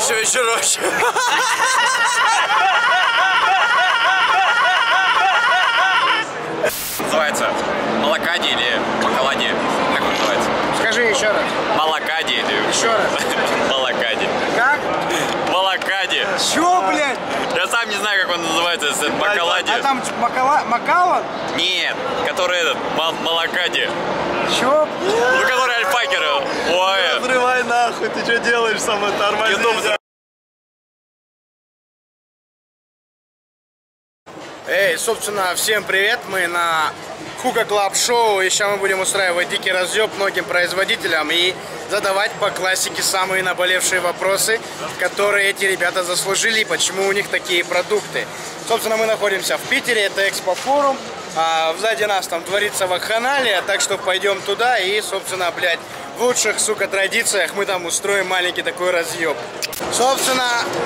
еще вечерочек. Называется Малакади или Макалади? Как он называется? Скажи еще раз. Малакади или... Еще раз. Малакади. Как? Малакади. Чё, блядь? Я сам не знаю, как он называется, если это Макалади. А там Макалан? Нет, который этот, Малакади. Чё? Ну, который альфакеры. Ой. Взрывай нахуй, ты что делаешь, самое тормозишь? Эй, собственно, всем привет, мы на Хука Клаб Шоу, и сейчас мы будем устраивать дикий разъеб многим производителям и задавать по классике самые наболевшие вопросы, которые эти ребята заслужили и почему у них такие продукты. Собственно, мы находимся в Питере, это Экспо-форум, а сзади нас там творится вакханалия, так что пойдем туда и, собственно, блядь, в лучших, сука, традициях мы там устроим маленький такой разъеб. Собственно,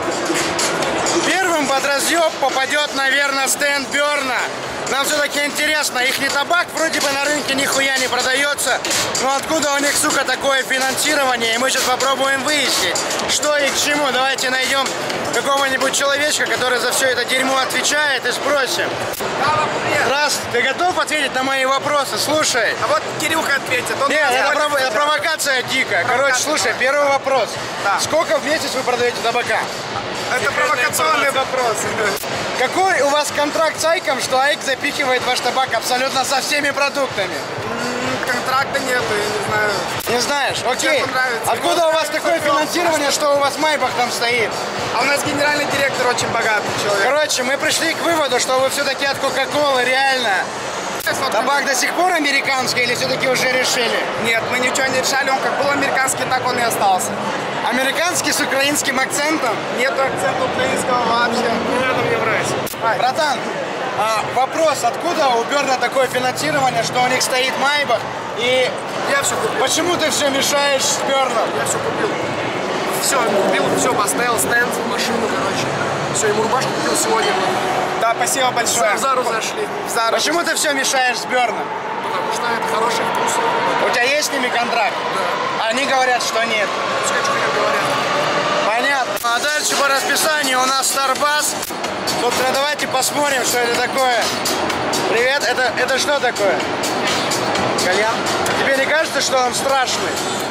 первым под разъеб попадет, наверное, стенд Берна. Нам все-таки интересно, их табак вроде бы на рынке нихуя не продается, но откуда у них, сука, такое финансирование? И мы сейчас попробуем выяснить, что и к чему. Давайте найдем какого-нибудь человечка, который за все это дерьмо отвечает, и спросим. Здравствуй, ты готов ответить на мои вопросы? Слушай. А вот Кирюха ответит. Нет, это провокация дикая. Короче, слушай, первый вопрос. Да. Сколько в месяц вы продаете табака? Это провокационный вопрос. Какой у вас контракт с Айком, что Айк запихивает ваш табак абсолютно со всеми продуктами? Контракта нету, я не знаю. Не знаешь? Окей. Понравится. Откуда у вас такое финансирование, что у вас Майбах там стоит? А у нас генеральный директор очень богатый человек. Короче, мы пришли к выводу, что вы все-таки от Кока-Колы, реально. Табак до сих пор американский или все-таки уже решили? Нет, мы ничего не решали, он как был американский, так он и остался. Американский с украинским акцентом? Нету акцента украинского вообще. Не надо мне врать. Братан, вопрос, откуда у Берна такое финансирование, что у них стоит Майбах, и Я все купил. почему ты все мешаешь с Берном? Я все купил. Все, купил, все, поставил стенд, машину, короче. Все, ему рубашку купил сегодня. Да, спасибо большое. В Зару зашли. В Зару. Почему ты все мешаешь с Берном? Потому что это хороший вкус. У тебя есть с ними контракт? Да. Они говорят, что нет. Пускай что говорят. Понятно. А дальше по расписанию у нас Старбас. Собственно, давайте посмотрим, что это такое. Привет, это что такое? Кальян? Тебе не кажется, что он страшный?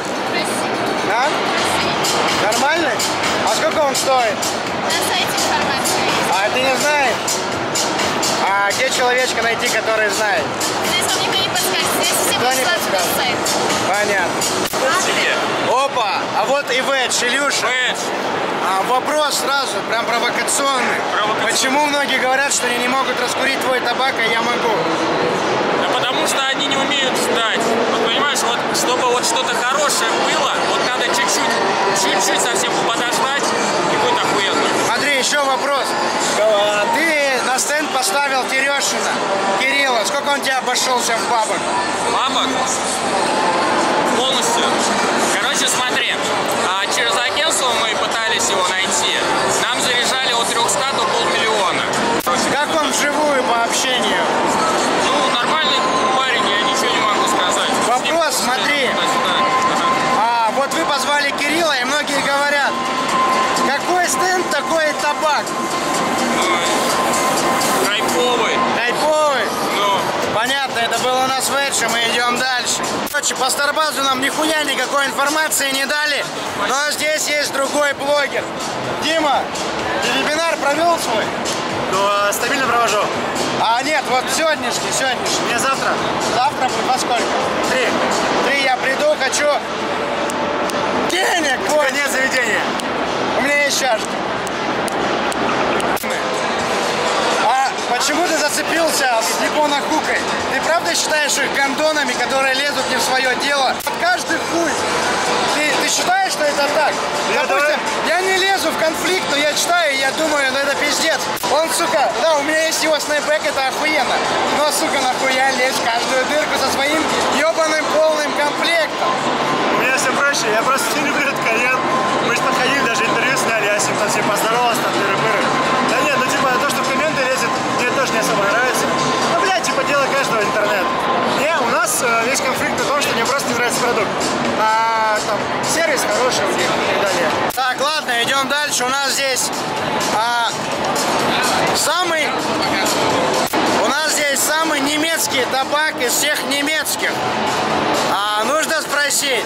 Да? Нормальный? А сколько он стоит? На сайте информация есть. А ты не знаешь? А где человечка найти, который знает? Здесь вам никто не подскажет. Здесь все Кто не будут ссылаться подскажет? на сайт. Понятно. Опа! А вот и Ведж, Илюша. Вопрос сразу, прям провокационный. Почему многие говорят, что они не могут раскурить твой табак, а я могу? Да потому что они не умеют ждать. Вот понимаешь, вот чтобы вот что-то хорошее было, вот надо чуть-чуть совсем подождать и будет охуенно. Смотри, еще вопрос. Ты на стенд поставил Терешина, Кирилла. Сколько он тебя обошелся в бабок? Бабок полностью. Короче, смотри, через агентство мы пытались его найти. Нам заряжали от 300 до 500 000. Как он вживую по общению? Ну, нормальный парень, я ничего не могу сказать. Вопрос, смотри. Вот вы позвали Кирилла, и многие говорят, какой стенд, такой и табак. Кайфовый. Кайфовый? Ну. Понятно, это был у нас Ведж, и мы идем дальше. Короче, по Старбазу нам нихуя никакой информации не дали, но здесь есть другой блогер. Дима, ты вебинар провел свой? Ну, стабильно провожу. Нет, вот сегодняшний. Мне завтра? Завтра во сколько? 3 я приду, хочу денег. Конец заведения. У меня есть чашка. Почему ты зацепился с Япона Хукой? Ты правда считаешь их гондонами, которые лезут не в свое дело? Каждый хуй. Ты считаешь, что это так? Допустим, я не лезу в конфликт, но я читаю, и я думаю, ну это пиздец. Он, сука, да, у меня есть его снайпбэк, это охуенно. Но, сука, нахуя лезть в каждую дырку со своим ебаным полным комплектом? У меня все проще, я просто не люблю этот кальян. Мы же подходили, даже интервью сняли, я с ним там все поздоровался, там тыры-пыры. Да нет, ну типа то, что в комменты лезет, мне тоже не особо нравится. Ну, блядь, типа дело каждого интернет. Не, у нас весь конфликт в том, что не мне просто не нравится продукт. А там сервис хороший у них и так далее. Так, ладно, идем дальше. У нас здесь самый немецкий табак из всех немецких. Нужно спросить.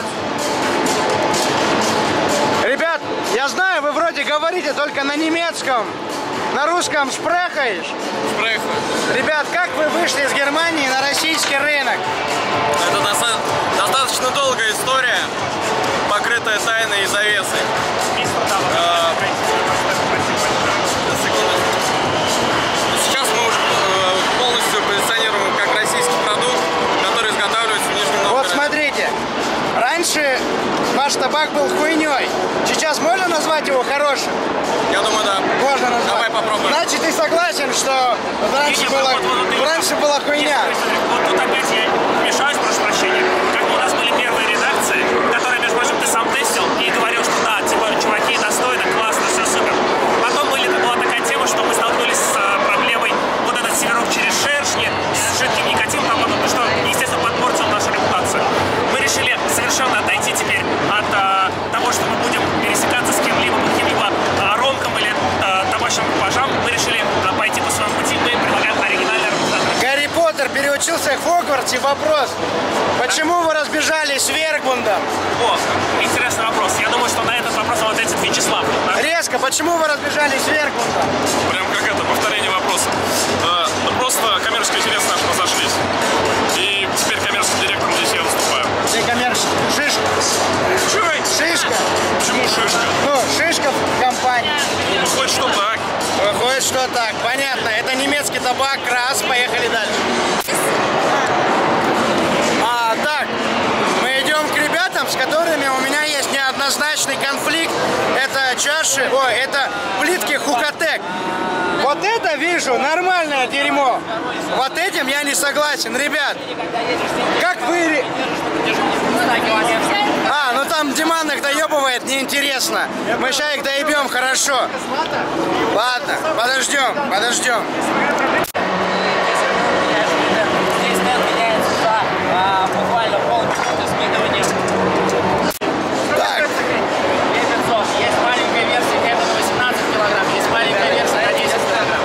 Ребят, я знаю, вы вроде говорите только на немецком. На русском шпрехаешь? Шпрехаю. Ребят, как вы вышли из Германии на российский рынок? Это достаточно долгая история, покрытая тайной и завесой. Сейчас мы уже полностью позиционируем как российский продукт, который изготавливается в Нижнем Новгороде. Вот смотрите, раньше ваш табак был хуйней. Сейчас можно назвать его хорошим? Я думаю, да. Можно назвать. Давай попробуем. Значит, ты согласен, что раньше была хуйня? Вот тут опять я вмешаюсь, прошу прощения. Как у нас были первые редакции, которые, между прочим, ты сам тестил и говорил, что да, типа, чуваки, достойно, классно, все супер. Потом была такая тема, что мы столкнулись с проблемой вот этот северок через шершни, с жидким никотином, что, естественно, подпортил нашу репутацию. Мы решили совершенно отойти теперь от того, что мы будем пересекаться с кем-либо по каким-либо ромкам или табачным купажам. Мы решили пойти по своему пути, мы предлагаем оригинальный аргументатор. Гарри Поттер переучился в Хогвартсе. Вопрос. Почему вы разбежались с Вергундом? О, интересный вопрос. Я думаю, что на этот вопрос вам ответит Вячеслав. Резко, почему вы разбежались с Вергундом? Прям как это, повторение вопроса. Просто коммерческие интересы наши разошлись. И теперь коммерческим директором здесь я выступаю. Ты коммерческий. Шишка. Шишка. Почему шишка? Ну, шишка в компании. Выходит, что так. Выходит, что так. Понятно. Это немецкий табак. Раз. Поехали дальше. Так. Мы идем к ребятам, с которыми у меня есть неоднозначный конфликт. Это чаши, это плитки Хукатек. Вот это вижу нормальное дерьмо. Вот этим я не согласен. Ребят, как вы... Ну там Диман их доебывает, неинтересно. Мы сейчас их доебем, хорошо. Ладно, подождем. Здесь стенд меняется за буквально полминуты с минованием. Так. Есть маленькая версия где-то на 18 килограмм, есть маленькая версия на 10 килограмм.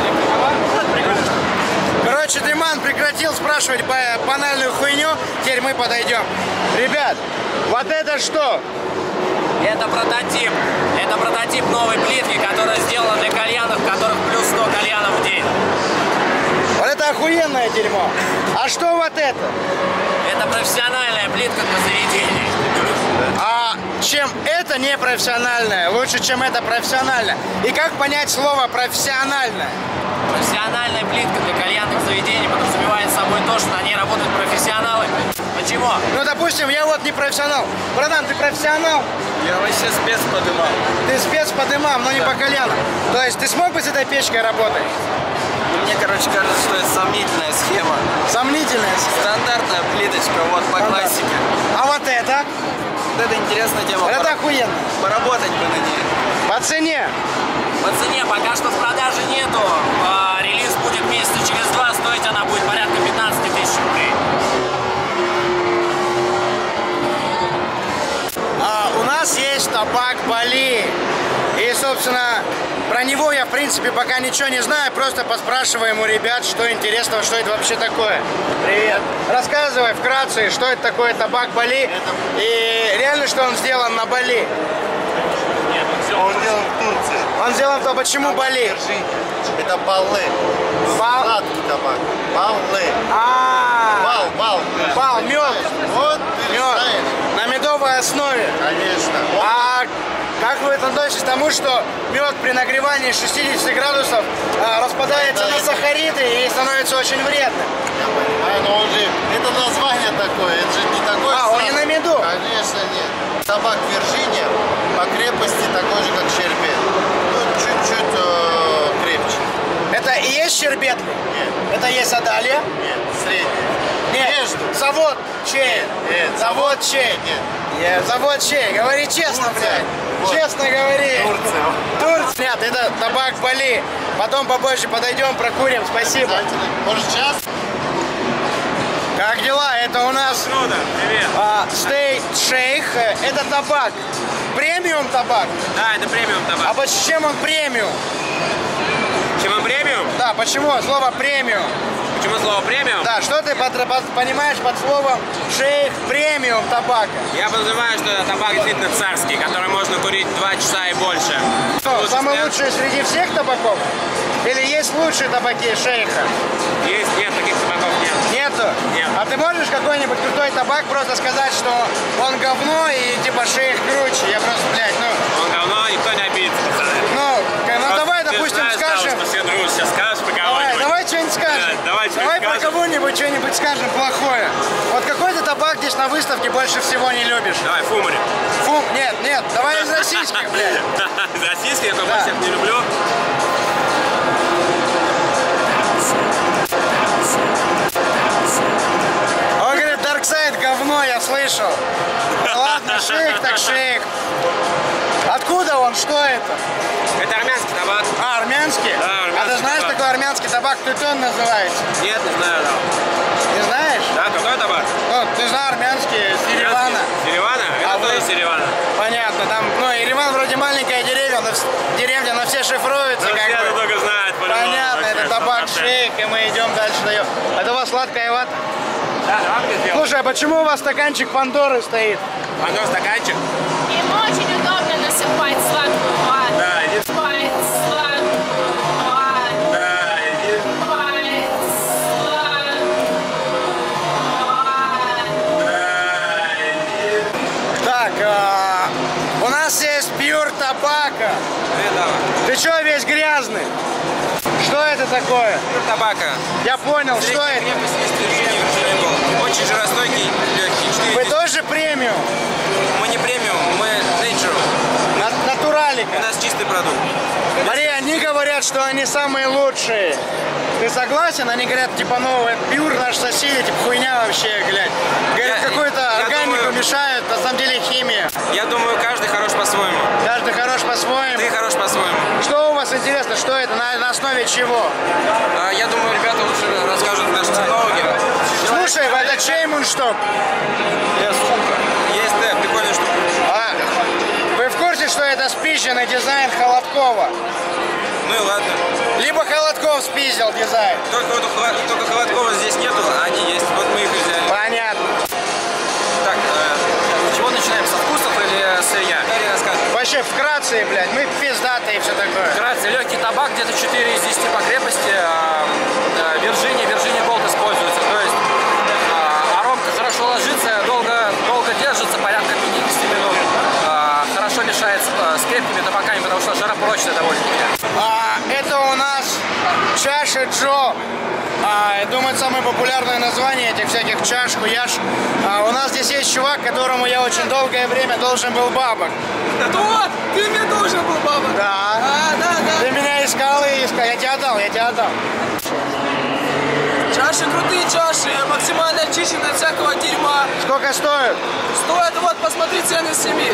Короче, Диман прекратил спрашивать банальную хуйню, теперь мы подойдем. Ребят, вот это что? Это прототип новой плитки, которая сделана для кальянов, в которых плюс 100 кальянов в день. Вот это охуенное дерьмо. А что вот это? Это профессиональная плитка для заведений. А чем это не профессиональное? Лучше, чем это профессионально. И как понять слово профессиональное? Профессиональная плитка для кальянных заведений подразумевает собой то, что на ней работают профессионалы. Почему? Ну, допустим, я вот не профессионал. Братан, ты профессионал? Я вообще спец по дымам. Ты спец по дымам, но не по кальянам. То есть ты смог бы с этой печкой работать? Мне, кажется, что это сомнительная схема. Сомнительная. Стандартная плиточка, вот по классике. А вот это? Вот это интересная тема. Это охуенно. Поработать бы на ней. По цене? По цене пока что в продаже нету. Релиз будет месяца через 2, стоить она будет порядка 15 тысяч рублей. У нас есть табак Бали. И, собственно, про него я, в принципе, пока ничего не знаю. Просто поспрашиваем у ребят, что интересного, что это вообще такое. Привет. Рассказывай вкратце, что это такое табак Бали. И реально, что он сделан на Бали. Он сделан в Турции. Он сделан то, почему Бали? Это баллы. Сладкий табак. Баллы. Бал, мед. Вот, Мед. На медовой основе. Конечно. А как вы относитесь к тому, что мед при нагревании 60 градусов распадается на сахариды и становится очень вредным? Но он же, это название такое, это же не такое. Он не на меду? Конечно нет. Табак Вирджиния по крепости такой же, как щербет. Ну, чуть-чуть крепче. Это и есть щербет? Нет. Это есть Адалия? Нет, средний. Нет. Между. Завод чей? Нет. Завод чей? Нет. Завод чей? Говори честно, Турция. блядь. Вот. Честно говори. Турция. Турция. Нет, это табак Бали. Потом побольше подойдем, прокурим. Спасибо. Может, сейчас? Как дела? Это у нас Круто, привет. State Shake. Это табак. Премиум табак. Да, это премиум табак. А почему он премиум? Чем он премиум? Да, почему слово премиум? Почему слово премиум? Да, что ты понимаешь под словом шейх премиум табака? Я подразумеваю, что это табак действительно царский, который можно курить 2 часа и больше. Что, самый лучший среди всех табаков? Или есть лучшие табаки шейха? Есть, нет, таких табаков нет. Нету? Нет. А ты можешь какой-нибудь крутой табак просто сказать, что он говно и типа шейх круче? Я просто, блядь, Он говно, никто не обидится, пацаны. давай, Ты допустим, знаешь, скажем... что все дружат, сейчас скажешь про кого-нибудь. Давай что-нибудь скажем. Да, давай про скажем. кого-нибудь что-нибудь скажем плохое. Вот какой ты табак здесь на выставке больше всего не любишь? Давай, Фумари. Нет, давай из российских, блядь. Из российских я больше всех не люблю. Он говорит, Дарксайд говно, я слышал. Ладно, шейх так шейх. Откуда он? Что это? Это армянский табак. Армянский? Да, армянский А ты знаешь, табак. такой армянский табак тютюн называется? Нет, не знаю, да. Не знаешь? Да, какой табак? Ну, ты знаешь, армянский, с Еревана. С Еревана? Это вы? тоже из Еревана. Понятно, там, Ереван вроде маленькая деревня, но все шифруются, Ну, как все бы. друг друга знают, по-любому. Понятно, Вообще, это табак 100%. шейх, и мы идем дальше даем. Это у вас сладкая вата? Да, давай мне сделаем. Слушай, а почему у вас стаканчик Пандоры стоит? Одно стаканчик. Им очень удобно насыпать сладкую вату. Да, иди. Насыпать сладкую вату. Да, иди. Насыпать сладкую вату. Так, у нас есть Pure Tobacco. Ты чё весь грязный? Что это такое? Табака. Я понял, что это? Очень жиростойкий, легкий. Вы тоже премиум? Мы не премиум, мы nature. Натуралика. У нас чистый продукт. Мария, они говорят, что они самые лучшие. Ты согласен? Они говорят, типа, это Pure, наши соседи, типа, хуйня вообще, глядь. Говорят, какую-то органику мешают, на самом деле химия. Я думаю, каждый хорош по-своему. Каждый хорош по-своему. Ты хорош по-своему. Что у вас интересно, что это, на основе чего? Я думаю, ребята лучше расскажут наши технологии. Слушай, это чей мундштук? Есть, да, прикольная штука. Вы в курсе, что это спизженный дизайн Холодкова? Ну и ладно. Либо Холодков спиздил дизайн. Только Холодкова здесь нету, а они есть. Вот мы их и взяли. Понятно. Так, с чего начинаем? Со вкусов или с сырья? Вообще вкратце, блядь, мы пиздатые и все такое. Вкратце, легкий табак, где-то 4 из 10 по крепости. Virginia Gold используется. То есть аромка хорошо ложится, долго держится, порядка 50 минут. Хорошо мешается с крепкими табаками, потому что жаропрочная довольно-таки. Это у нас чаша Джо. Я думаю, самое популярное название этих всяких чаш, хуяш. У нас здесь есть чувак, которому я очень долгое время должен был бабок. Что? Ты мне должен был, баба? Да. Да. Ты меня искал и искал. Я тебе отдал. Чаши крутые чаши, максимально очищены от всякого дерьма. Сколько стоит? Стоит, вот, посмотри цены с семьи.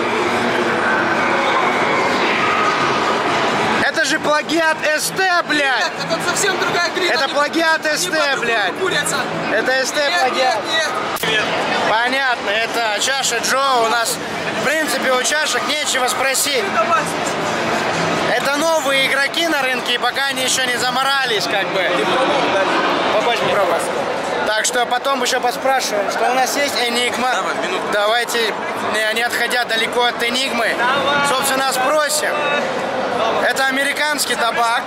Это же плагиат СТ, блядь. Нет, это совсем другая глина. Это плагиат СТ, блядь. Это СТ плагиат. Нет. Понятно, это чаша Джо. У нас, в принципе, у чашек нечего спросить. Это новые игроки на рынке, и пока они еще не заморались, как бы. Побольше пробовать. Так что потом еще поспрашиваем, что у нас есть Энигма. Давайте, не отходя далеко от Энигмы, собственно, спросим. Это американский табак.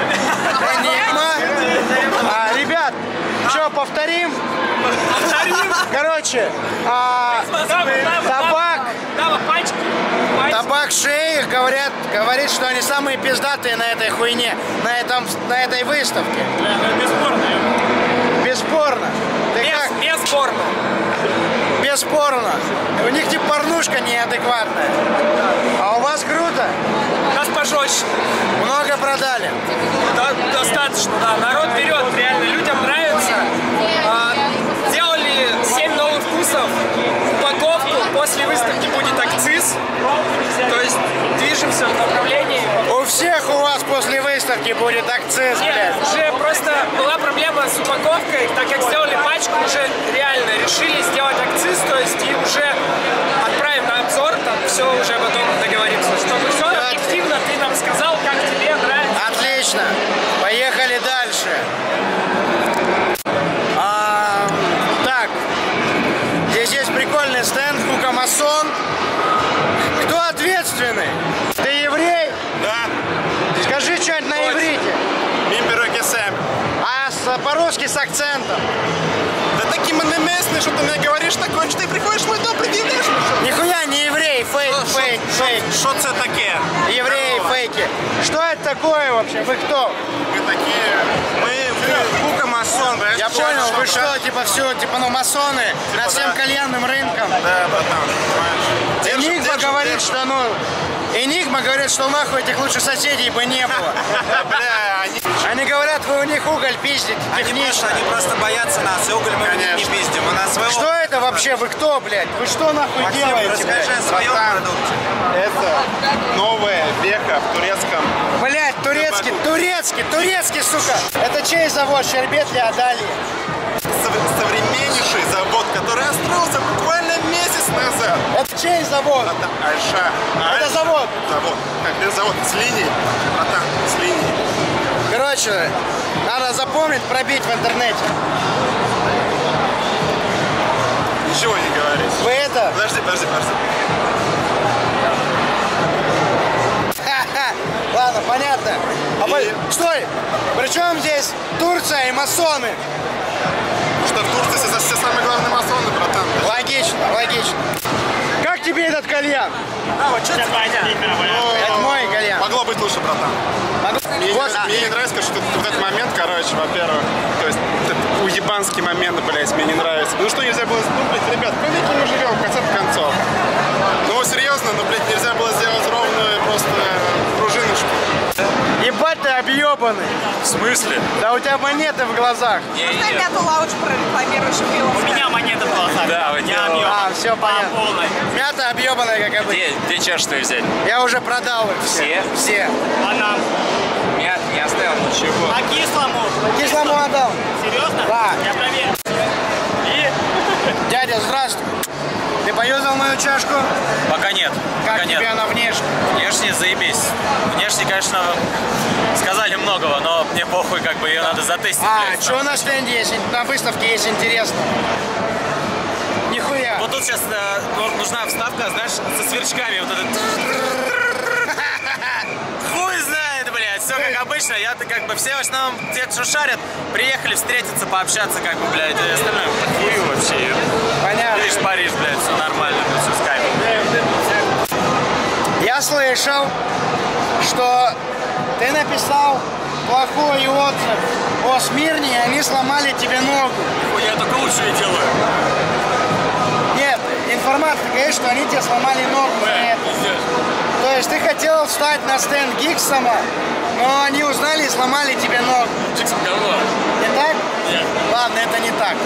Энигма. Ребят, что, повторим? Короче, табак шейх говорит, что они самые пиздатые на этой хуйне, на этой выставке. Бесспорно. Бесспорно. Бесспорно. У них типа порнушка неадекватная. А у вас круто. У нас пожестче. Много продали. Достаточно, да. Народ берет, реально людям нравится. Сделали 7 новых вкусов. Упаковку. После выставки будет акциз. То есть движемся в направлении. У всех у вас после выставки будет акциз. процесс, Нет, блядь. уже просто была проблема с упаковкой, так как сделали пачку, уже реально решили сделать акциз, то есть и уже отправим на обзор, там все уже потом договоримся, чтобы все объективно ты нам сказал, как тебе нравится. Отлично. Поехали дальше. Так. Здесь есть прикольный стенд Хука Масон. Кто ответственный? Ты еврей? Да. Скажи что-нибудь на иврите. Мимбероги Сэм. А по-русски с акцентом. Да такие мы не местные, что ты мне говоришь такое, что ты приходишь в мой дом, предъявляешь мне что? Нихуя не еврей, фейк. Что это такие? Евреи, фейки. Что это такое вообще? Вы кто? Мы такие, мы Хука Масон, да? Я понял, вы что, типа все, типа, ну, масоны над всем кальянным рынком. Да, братан, понимаешь. Энигма говорит, что, ну, Энигма говорит, что нахуй этих лучших соседей бы не было. Бля, Они говорят, вы у них уголь пиздите, технично. Они просто боятся нас, и уголь мы не пиздим. У нас своего... Что это вообще? Вы кто, блядь? Вы что нахуй делаете, Расскажи блядь? о своем продукте. это новая века в турецком. Блядь, турецкий, сука. Это чей завод? Щербет ли отдали? Современнейший завод, который строился буквально месяц назад. Это чей завод? Это Айша. Это завод. Завод. Как это завод? С линии. Братан, с линии. Короче, надо запомнить, пробить в интернете. Ничего не говори. Вы это? Подожди. Ха-ха. Ладно, понятно. Стой! Причем здесь Турция и масоны? Что в Турции все самые главные масоны, братан. Логично. Как тебе этот кальян? Это мой кальян. Могло быть лучше, братан. Мне не нравится, что вот этот момент, короче, во-первых, то есть этот уебанский момент, блядь, мне не нравится. Ну что нельзя было, ну, блядь, ребят, в веке мы живем, в конце концов. Ну, серьезно, ну, блядь, нельзя было сделать ровную просто пружиночку. Ебать ты объебанный. В смысле? Да у тебя монеты в глазах. Можно мяту лаунж прорекламируешь пиво? У меня монеты в глазах. Да, вот я Все понятно. Мята объебанная, как обычно. Где чашку взять? Я уже продал их все. Все. Банан. Нет, не оставил ничего. А кислому? Кислому отдал. Серьезно? Да. Я проверю. Дядя, здравствуй. Ты поюзал мою чашку? Пока нет. Как тебе она внешне? Внешне заебись. Внешне, конечно, сказали многого, но мне похуй, как бы ее надо затестить. Что на стенде есть? На выставке есть интересно? Нихуя. Вот тут сейчас нужна вставка, знаешь, со сверчками. Вот этот... Хуй знает, блядь. Все как обычно. Я-то как бы все в основном те, кто шарят, приехали встретиться, пообщаться, как бы, блядь, и остальное хую вообще. Понятно. Видишь, Париж, блядь, все нормально, все с кайфом. Я слышал, что ты написал плохой отзыв о Смирне, и они сломали тебе ногу. Я только лучшее делаю. Нет, информация говорит, что они тебе сломали ногу за это. То есть ты хотел встать на стенд Гиксома, но они узнали и сломали тебе ногу. Гиксом говно. Не так? Нет. Ладно, это не так.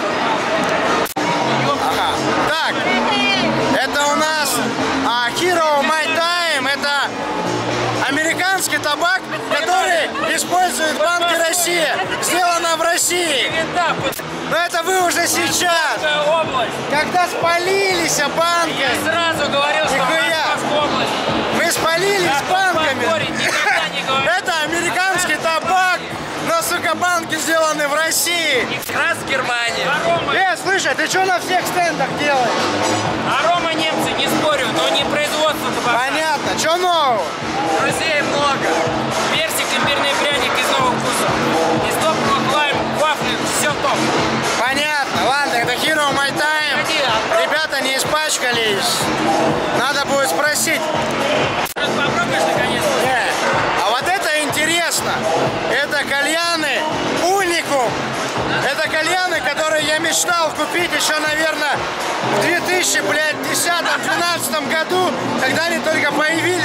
Ага. Так, это у нас Hero My Time. Это американский табак, который использует Банк России. Сделано в России. Но это вы уже сейчас. Когда спалились банки. Сразу говорил, что Вы спалились банками. Это американский табак. Но, сука, банки сделаны в России. Раз в Германии. Слушай, ты что на всех стендах делаешь? Арома немцы, не спорю, но не производство табака. Понятно. Что нового? Друзей много. Персик, имбирный пряник из новых вкусов. И стоп, лайм, вафли, все топ. Понятно. Ладно, это Hero My Time. Ребята не испачкались. Надо будет спросить. Попробуешь наконец-то? А вот это интересно. Это кальяны уникум. Это кальяны, которые я мечтал купить еще, наверное, в 2010-2012 году, когда они только появились.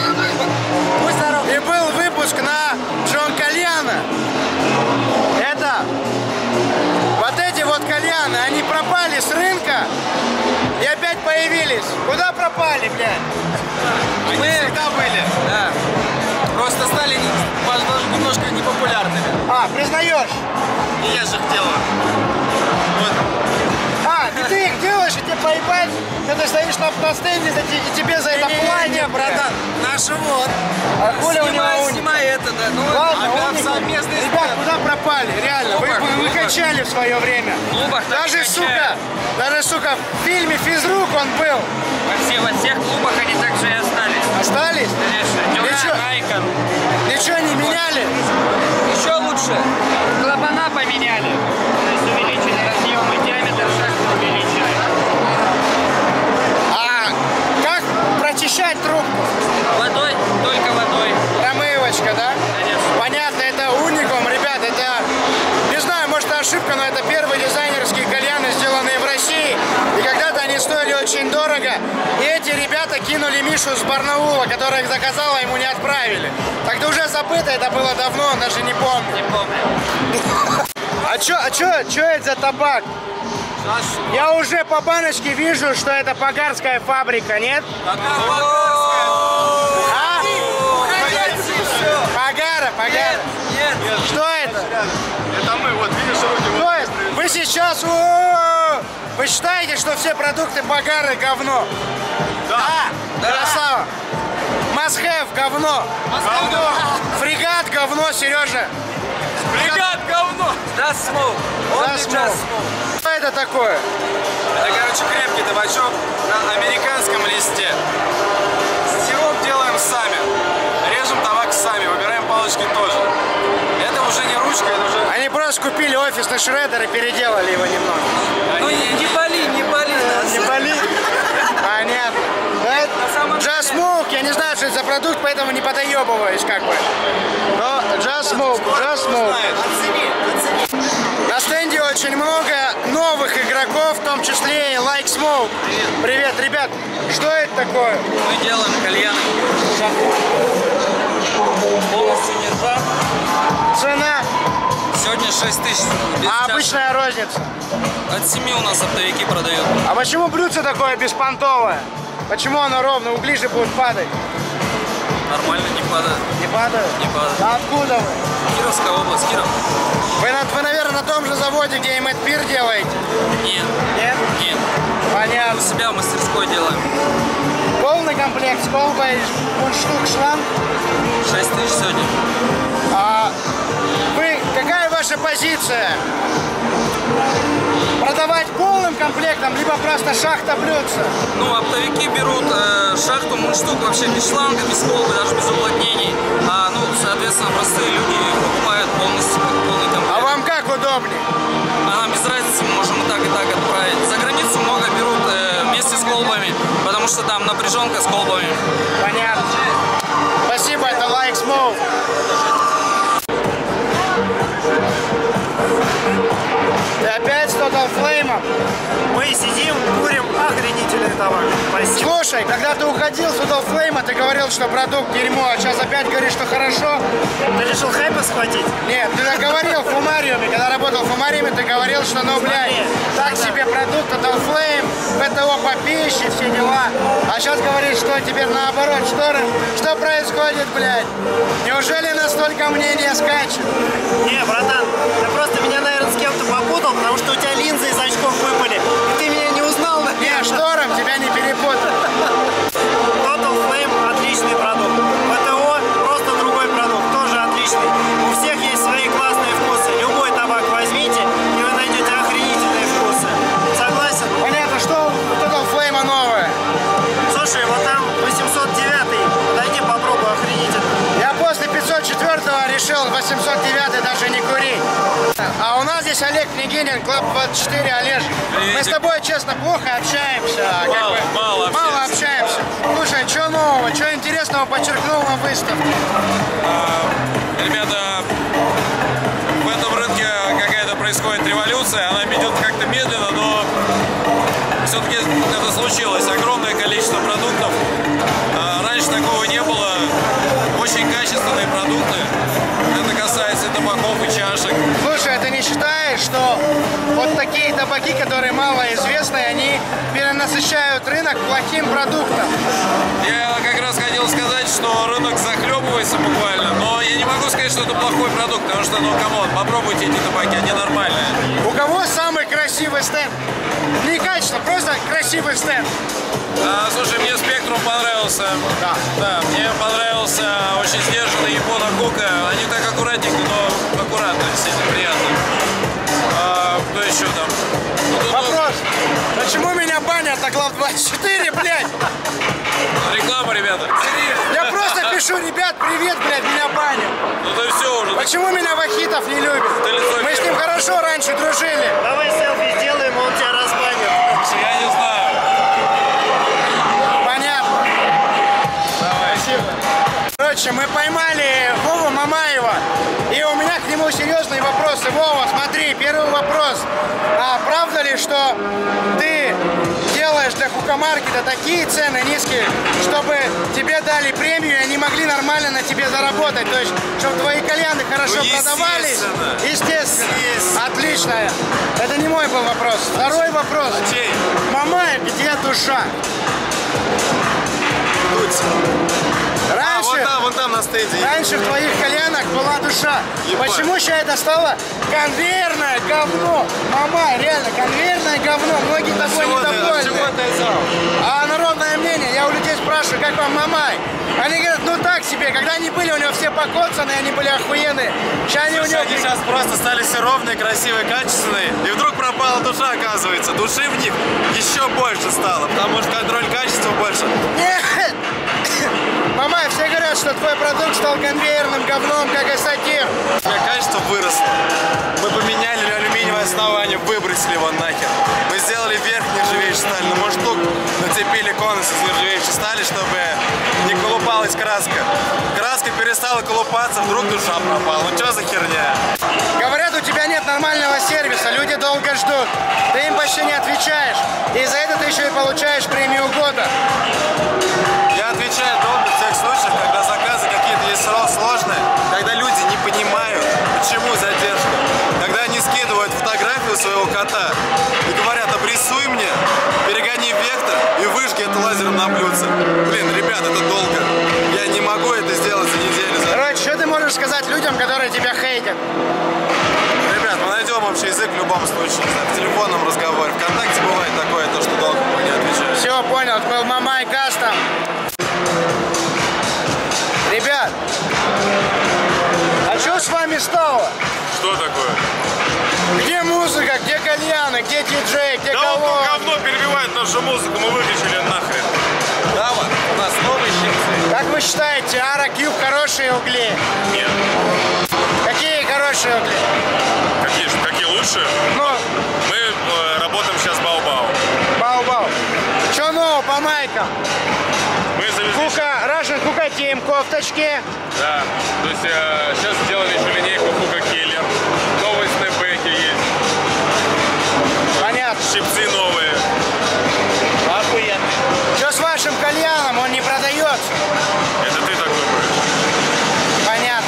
И был выпуск на Джон Кальяна. Это вот эти вот кальяны, они пропали с рынка и опять появились. Куда пропали, блядь? Мы всегда были. Да. Просто стали немножко непопулярными. А, признаешь? И я же их делаю. Вот. А, и ты их делаешь, и тебе поебать, когда ты стоишь на стенде, и тебе за это платят. Не, братан, наши вот. А хули у него уник? Снимай это, да. Ну, Ладно, опять уник. совместный Ребят, куда пропали? Реально, вы качали в свое время. Даже, сука, в фильме «Физрук» он был. Во всех клубах они также и остались. Остались? Конечно. Найкон. Ничего не меняли? Еще лучше. Клапана поменяли. То есть увеличили разъем и диаметр шахты увеличили. А как прочищать трубку? Водой, только водой. Промывочка, да? Конечно. Понятно, это уникум, ребят, это, не знаю, может ошибка, но это первые дизайнерские кальяны, сделанные в России. И когда-то они стоили очень дорого. И эти ребята кинули Мишу с Барнаула, который их заказал, а ему не отправили. Так-то уже забыто, это было давно, он даже не помню. Не помню. А чё это за табак? Я уже по баночке вижу, что это погарская фабрика, нет? А? Погара. Нет. Что это? Это мы, вот, видишь, руки. То есть вы сейчас... Вы считаете, что все продукты Погары говно? Да. Красава. Must have говно. Фрегат говно, Сережа. Фрегат говно. Just smoke. Just smoke. Что это такое? Это, короче, крепкий табачок на американском листе. Сироп делаем сами. Режем табак сами, выбираем палочки тоже. Это уже не ручка, это уже... Они просто купили офисный шреддер и переделали его немного. Ну не боли. Не боли? Понятно. Just Smoke, я не знаю, что это за продукт, поэтому не подоебываюсь как бы. Но Just Smoke. На стенде очень много новых игроков, в том числе и Like Smoke. Привет, ребят. Что это такое? Мы делаем кальяны. Полностью не ржав. Цена? Сегодня 6 тысяч. А обычная розница? От 7 у нас оптовики продают. А почему блюдце такое беспонтовое? Почему оно ровно? Угли же будут падать. Нормально не падает. Не падают? Не падает. А откуда вы? Кировская область, Киров. Вы, наверное, на том же заводе, где и Мэтт Пир делаете? Нет. Нет? Нет. Понятно. У себя в мастерской делаем. Полный комплект с колбой, мундштук, шланг? 6 тысяч сегодня. А какая ваша позиция? Продавать полным комплектом, либо просто шахта блюдца? Ну, оптовики берут шахту, мундштук вообще без шланга, без колбы, даже без уплотнений. А, ну, соответственно, простые люди покупают полностью полный комплект. А вам как удобнее? А нам без разницы, мы можем и так отправить. За границу много берут вместе с колбами, потому что там напряженка с колбами. Понятно. Спасибо, это Like Smoke. Ты опять с Total Flame? Мы сидим, курим охренительный табак. Спасибо. Слушай, когда ты уходил с Total Flame, ты говорил, что продукт дерьмо, а сейчас опять говоришь, что хорошо. Ты решил хайпа схватить? Нет, ты говорил в Фумариуме, когда работал в Фумариуме, ты говорил, что, ну, блядь, так себе продукт Total Flame, ПТО по пище, все дела. А сейчас говоришь, что теперь наоборот, что происходит, блядь? Неужели настолько мнение скачет? Не, братан, ты просто меня, наверное, с кем-то попутал, потому что у тебя линзы из очков выпали, и ты меня не узнал, наверное. Не, штором тебя не перепутал. Total Flame отличный продукт. ПТО просто другой продукт, тоже отличный. У всех есть свои классные вкусы. Любой табак возьмите, и вы найдете охренительные вкусы. Согласен? Понятно, что у Total Flame новое? Слушай, вот там 809-й. Подойди, попробуй, охренительно. Я после 504-го решил 809-й даже не курить. А у нас здесь Олег Княгинин, Клаб 24, Олежек. Мы с тобой, честно, плохо общаемся. Мало общаемся. Слушай, что нового, что интересного подчеркнул на выставке? Ребята, в этом рынке какая-то происходит революция. Она идет как-то медленно, но все-таки это случилось. Огромное количество продуктов. Раньше такого не было. Очень качественные продукты. Это касается и табаков, и чашек. Слушай, а ты не считаешь, что вот такие табаки, которые малоизвестны, они перенасыщают рынок плохим продуктом? Я как раз хотел сказать, что рынок захлебывается буквально, но я не могу могу сказать, что это плохой продукт, потому что, ну, камон, попробуйте эти табаки, они нормальные. У кого самый красивый стенд? Не качество, просто красивый стенд. Слушай, мне Спектрум понравился. Да, мне понравился очень сдержанный Япона Хука. Они так аккуратненько, но аккуратно, действительно приятно. Кто еще там? Вопрос. Почему меня банят на Глав 24, блядь? Реклама, ребята. Я просто пишу, ребят, привет, блядь, меня банят. Ну то все уже. Почему меня Вахитов не любит? Мы с ним хорошо раньше дружили. Давай селфи сделаем, он тебя разбанит. Я не знаю. Понятно. Давай. Спасибо. Короче, мы поймали Вову Мамаева, и у меня к нему серьезные вопросы. Вова, смотри, первый вопрос. Правда ли, что ты делаешь для Хукамаркета такие цены низкие, чтобы тебе дали премию, и они могли нормально на тебе заработать? То есть, чтобы твои кальяны хорошо продавались? Естественно. Отлично. Это не мой был вопрос. Второй вопрос. Мамаев, где душа? Раньше, вон там на стенде. Раньше в твоих кальянах была душа. Ебать. Почему сейчас это стало конвейерное говно? Мама, реально, конвейерное говно. Многие тобой недовольны. А народное мнение, я у людей спрашиваю, как вам Мамай? Они говорят, ну так себе. Когда они были, у него все покоцанные, они были охуенные. Сейчас они у него... Они сейчас просто стали все ровные, красивые, качественные. И вдруг пропала душа, оказывается. Души в них еще больше стало, потому что контроль качества больше. Нет! Мамай, все говорят, что твой продукт стал конвейерным говном, как и сатир. У меня качество выросло. Мы поменяли алюминиевое основание, выбросили его нахер. Мы сделали верх нержавеющей стали, на мой штук нацепили конус из нержавеющей стали, чтобы не колупалась краска. Краска перестала колупаться, вдруг душа пропала. Ну что за херня? Говорят, у тебя нет нормального сервиса, люди долго ждут. Ты им почти не отвечаешь. И за это ты еще и получаешь премию года. Я отвечаю долго в тех случаях, когда заказы какие-то есть сложные, когда люди не понимают, почему задержка. Когда они скидывают фотографию своего кота и говорят, обрисуй мне, перегони вектор и выжги это лазером на блюдце. Блин, ребят, это долго. Я не могу это сделать за неделю. Короче, что ты можешь сказать людям, которые тебя хейтят? Ребят, мы найдем общий язык в любом случае. В телефонном разговоре. ВКонтакте бывает такое, то, что долго не отвечаю. Все, понял. Это был Мамай Кастом. Ребят, а что с вами стало? Что такое? Где музыка, где кальяны, где диджей, где Да колонки? вот говно перебивает нашу музыку, мы выключили нахрен. Да, вот, у нас новые щипцы. Как вы считаете, Ара Кьюб хорошие угли? Нет. Какие хорошие угли? Какие лучшие? Ну, мы работаем сейчас Бау-Бау. Бау-Бау. Что нового по майкам? Мы завезли... Russian Хука Team, кофточки. Да, то есть сейчас сделали еще линейку Хука Киллер. Новые снэпбэки есть. Понятно. Щипцы новые. Охуенно. Что с вашим кальяном? Он не продается? Это ты такой будешь. Понятно.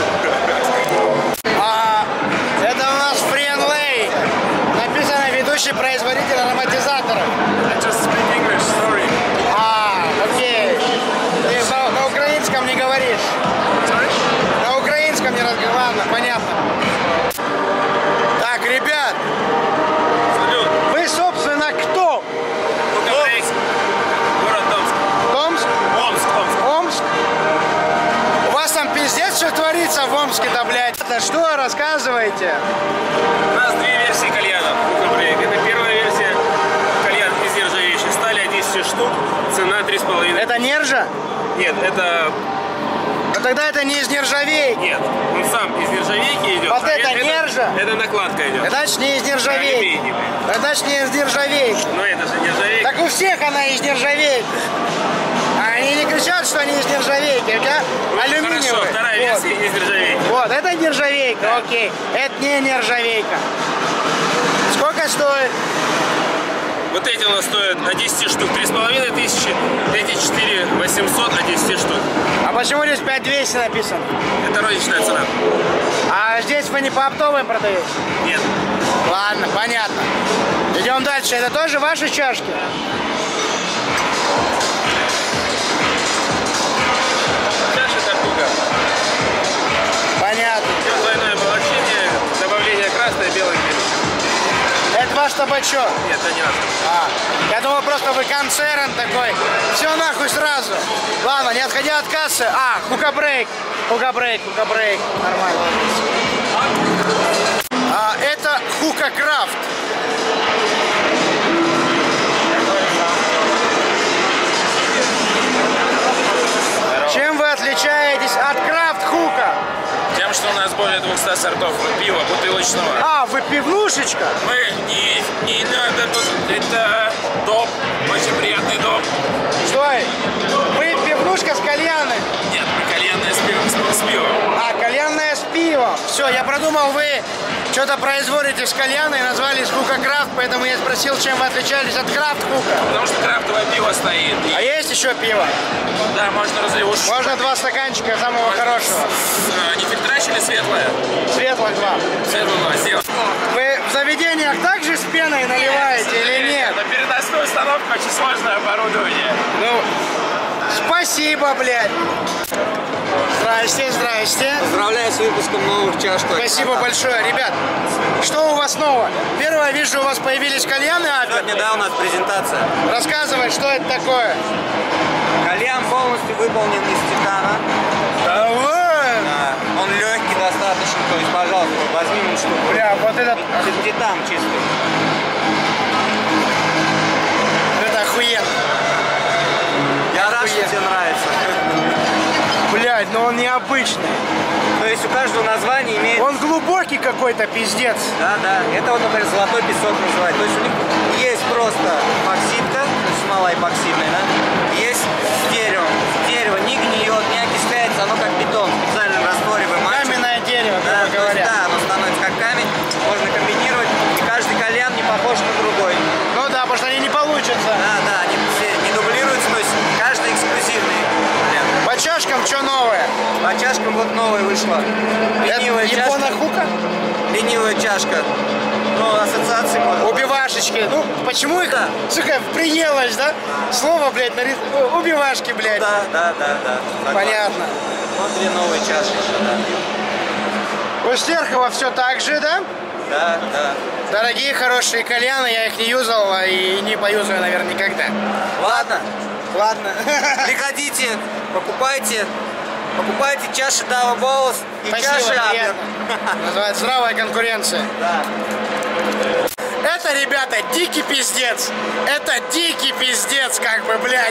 Это у нас Френлей. Написано ведущий производитель ароматизаторов. I just speak English, sorry. Окей. Ты на украинском не говоришь? На украинском не разговариваешь. Ладно, понятно. Так, ребят. Салют. Вы, собственно, кто? Омск. Город Омск. Омск? Омск? У вас там пиздец, что творится в Омске-то, блядь? Это что, рассказывайте? У нас две версии кальянов. Это первая версия кальян из нержавеющей стали, 11 штук, цена 3,5. Это нержа? Нет, это... Но тогда это не из нержавейки. Нет, он сам из нержавейки идет. Вот это нержа? Это накладка идет. Это значит не из нержавейки. Алюминиевая. Это значит не из нержавейки. Но это же нержавейка. Так у всех она из нержавейки. А они не кричат, что они из нержавейки. Это алюминиевые. Хорошо, вторая версия из нержавейки. Вот, это нержавейка, да. Окей. Это не нержавейка. Сколько стоит? Вот эти у нас стоят от 10 штук 3,5 тысячи, эти 4 800 от 10 штук. А почему здесь 5200 написано? Это розничная цена. А здесь вы не по оптовым продаете? Нет. Ладно, понятно. Идем дальше. Это тоже ваши чашки? Чаша Тартуга. ваш табачок? Нет, это не наш. Я думал, просто вы концерн такой. Все нахуй сразу. Ладно, не отходя от кассы. Хука-брейк. Хука-брейк. Нормально. Это хука-крафт. Чем вы отличаетесь от крафт-хука? Тем, что у нас более 200 сортов пива бутылочного. Вы пивнушечка? Мы не надо тут, это доп, очень приятный доп. Стой, мы пивнушка с кальяной. Нет, мы кальянная с пивом. Кальянная с пивом. Все, я продумал, вы что-то производите с кальяной, назвались хука-крафт, поэтому я спросил, чем вы отличались от крафт-хука. Потому что крафтовое пиво стоит. А есть еще пиво? Да, можно разливать. Можно 2 стаканчика самого хорошего. Не фильтрач или светлое? Светлое 2. Светлое 2, сделал. Вы в заведениях также с пеной наливаете или нет? Это переносную установку, очень сложное оборудование. Спасибо, блядь. Здрасте. Поздравляю с выпуском новых чашек. Спасибо большое. Ребят, что у вас нового? Первое, вижу, у вас появились кальяны. Сегодня, да, у нас презентация. Рассказывай, что это такое? Кальян полностью выполнен из титана. Да ладно? Да. Он легкий достаточно, то есть, пожалуйста, возьми ему штуку. Бля, вот этот... Титан чистый. Это охуенно. Я рад, что тебе нравится. Блядь, но он необычный. То есть у каждого названия имеет... Он глубокий какой-то, пиздец. Да. Это вот, например, золотой песок называют. То есть у них есть просто эпоксидка, то есть малоэпоксидная, да? Есть дерево не гниет, не окисляется, оно как бетон в специальном растворе вымачивается. Каменное дерево, грубо говоря. Да, оно становится как камень, можно комбинировать, и каждый кальян не похож на другой. Ну да, потому что они не получатся. Да, они все не дублируются, то есть каждый эксклюзивный. По чашкам что новое? По чашкам вот новая вышла. Ленивая чашка. Япона-хука? Ленивая чашка. Ну, ассоциации можно. Убивашечки. Ну, почему их, сука, приелось, да? Слово, блядь, убивашки, блядь. Да. Понятно. Вот 2 новые чашки еще, да. У Стерхова все так же, да? Да. Дорогие, хорошие кальяны, я их не юзал и не поюзаю, наверное, никогда. Ладно. Приходите, покупайте чаши Дава Боус и чаши Аблер. Называется здравая конкуренция. Да. Это, ребята, дикий пиздец. Это дикий пиздец, как бы, блядь.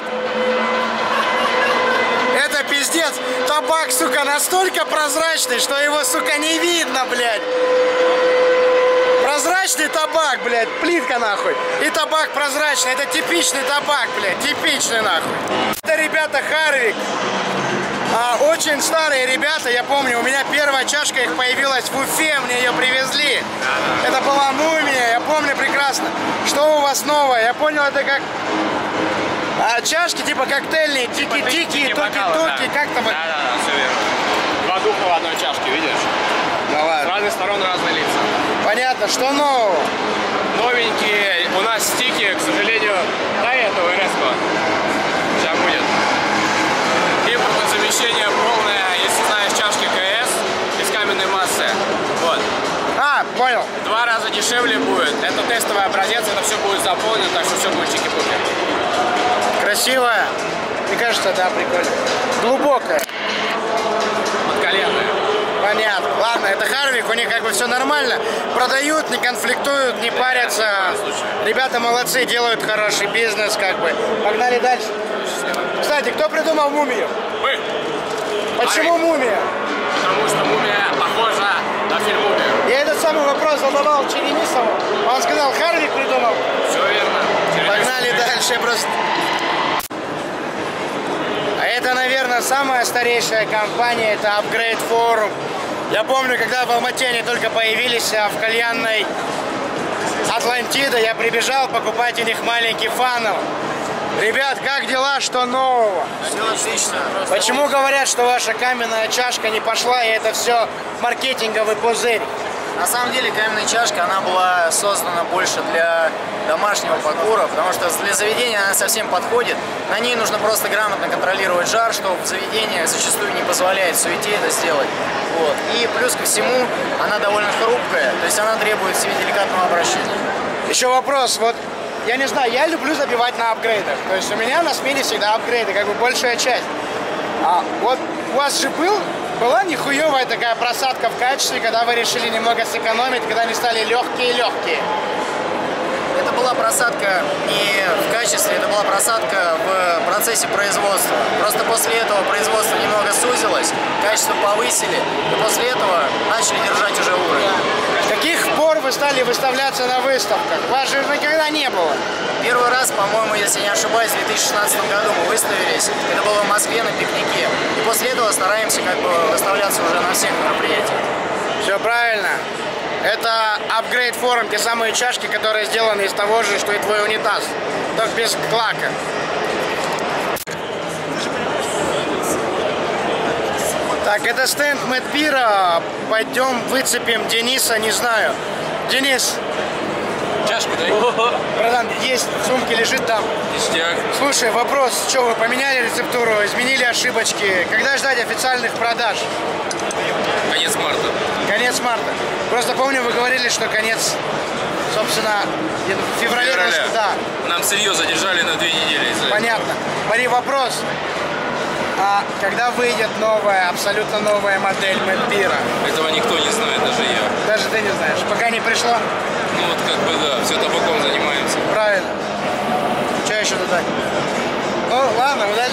Это пиздец. Табак, сука, настолько прозрачный, что его, сука, не видно, блядь. Прозрачный табак, блядь, плитка нахуй. И табак прозрачный, это типичный табак, блядь, типичный нахуй. Это, ребята, Харвик. Очень старые ребята, я помню, у меня первая чашка их появилась в Уфе, мне ее привезли. Это была мумия, я помню прекрасно. Что у вас новое? Я понял, это как чашки типа коктейльные, тики-тики, токи-токи, как-то вот. Да, все верно. 2 духа в одной чашке, видишь? Давай. С разных сторон разные лица. Понятно, что нового? Новенькие, у нас стики, к сожалению, до этого резко. Сейчас будет. Импортозамещение полное, если знаешь, чашки КС из каменной массы. Вот. Понял. 2 раза дешевле будет. Это тестовый образец, это все будет заполнено, так что все будет чики-пуки. Красивая. Мне кажется, да, прикольно. Глубокая. Подколенная. Понятно. Ладно, это Харвик, у них как бы все нормально. Продают, не конфликтуют, не парятся. Ребята молодцы, делают хороший бизнес, как бы. Погнали дальше. Кстати, кто придумал мумию? Мы. Почему мумия? Потому что мумия похожа на фильм «Мумия». Я этот самый вопрос задавал Черенисову. Он сказал, Харвик придумал. Все верно. Погнали дальше просто. А это, наверное, самая старейшая компания, это Upgrade Forum. Я помню, когда в Алмате они только появились, в кальянной Атлантида, я прибежал покупать у них маленький фанел. Ребят, как дела? Что нового? Все отлично. Почему говорят, что ваша каменная чашка не пошла, и это все маркетинговый пузырь? На самом деле каменная чашка, она была создана больше для домашнего покура, потому что для заведения она совсем подходит. На ней нужно просто грамотно контролировать жар, что в заведениях зачастую не позволяет в суете это сделать. Вот. И плюс ко всему, она довольно хрупкая, то есть она требует себе деликатного обращения. Еще вопрос, вот, я не знаю, я люблю забивать на апгрейдах. То есть у меня на смене всегда апгрейды, как бы большая часть. А вот у вас же была нихуевая такая просадка в качестве, когда вы решили немного сэкономить, когда они стали легкие-легкие? Это была просадка не в качестве, это была просадка в процессе производства. Просто после этого производство немного сузилось, качество повысили, и после этого начали держать уже уровень. С каких пор вы стали выставляться на выставках? Вас же никогда не было. Первый раз, по-моему, если не ошибаюсь, в 2016 году мы выставились. Это было в Москве на пикнике. И после этого стараемся как бы выставляться уже на всех мероприятиях. Все правильно. Это апгрейд форум, те самые чашки, которые сделаны из того же, что и твой унитаз. Только без клака. Так, это стенд Мэтпира. Пойдем выцепим Дениса, не знаю. Денис. Чашку дай. Братан, есть, в сумке лежит там. Ништяк. Слушай, вопрос, что вы поменяли рецептуру, изменили ошибочки? Когда ждать официальных продаж? Конец марта. Конец марта. Просто помню, вы говорили, что конец, собственно, в феврале. Да. Нам сырье задержали на 2 недели. Понятно. Смотри, вопрос. А когда выйдет новая, абсолютно новая модель Мэтпира? Этого никто не знает, даже я. Даже ты не знаешь. Пока не пришло? Ну вот как бы да, все табаком занимаемся. Правильно. Что еще додать? Ну ладно, удачи.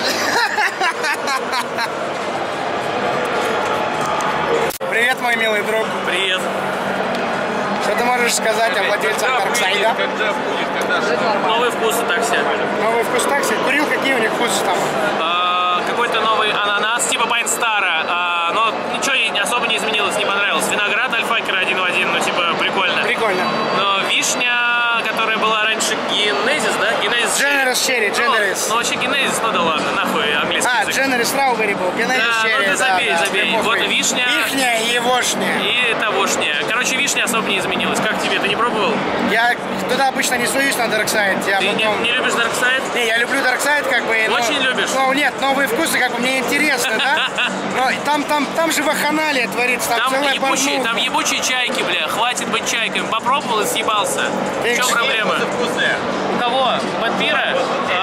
Привет, мой милый друг. Привет. Что ты можешь сказать о владельцах Дарксайда? Новые вкусы такси. Новый вкус такси? Курил, какие у них вкусы там? Какой-то новый ананас, типа Байнстара, но ничего особо не изменилось, не понравилось. Виноград Альфакера 1 в 1, ну типа прикольно. Прикольно. Но вишня, которая была раньше Генезис, да? Генезис Generous Cherry, Generous. Ну вообще Генезис, ну да ладно, нахуй английский язык. Generous Strawberry был, Генезис Cherry. Ну ты забей. Вот вишня. Вишня и вошня. И тавошня. Короче, вишня особо не изменилась. Как тебе, ты не пробовал? Я туда обычно не суюсь на Дарксайд. Ты не любишь Дарксайд? Не, я люблю Дарксайд, как бы. Очень любишь? Ну нет, новые вкусы, как бы мне интересны, да? Но там же ваханалия творится, там ебучие чайки, бля. Хватит быть чайками. Попробовал и съебался. В чем проблема? У кого? Мэтпира?